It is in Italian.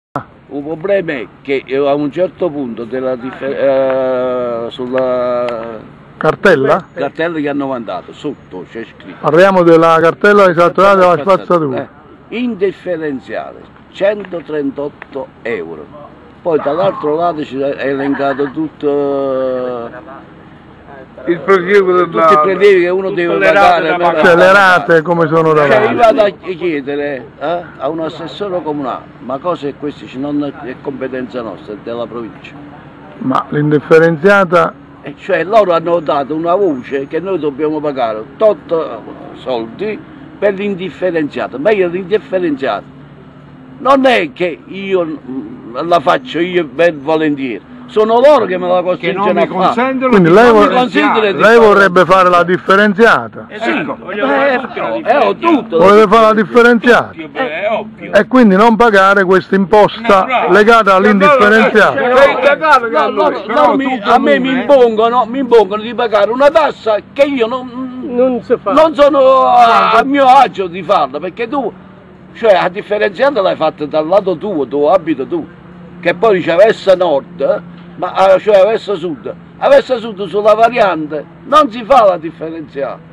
Il problema è che a un certo punto sulla Cartella? cartella che hanno mandato, sotto c'è scritto. Parliamo della cartella di saltuaria della spazzatura. Indifferenziale, 138 euro. Poi dall'altro lato ci è elencato tutto Il prelievo tutti i prelievi che uno deve pagare. Cioè le rate come sono da Cioè, io vado a chiedere a un assessore comunale, ma cosa è questo? Non è competenza nostra, è della provincia. Ma l'indifferenziata, E cioè loro hanno dato una voce che noi dobbiamo pagare 8 soldi per l'indifferenziato, ma io l'indifferenziato non è che io la faccio io ben volentieri, sono loro che me la costringono a fare. quindi lei vorrebbe fare la differenziata. Sì, è tutto. Volete fare la differenziata È ovvio. e quindi non pagare questa imposta legata all'indifferenziata. A me mi impongono di pagare una tassa che io non sono a mio agio di farla, perché tu, cioè a differenziata l'hai fatta dal lato tuo, dove abito tu, che poi c'è verso nord, ma cioè verso sud sulla variante non si fa la differenziata.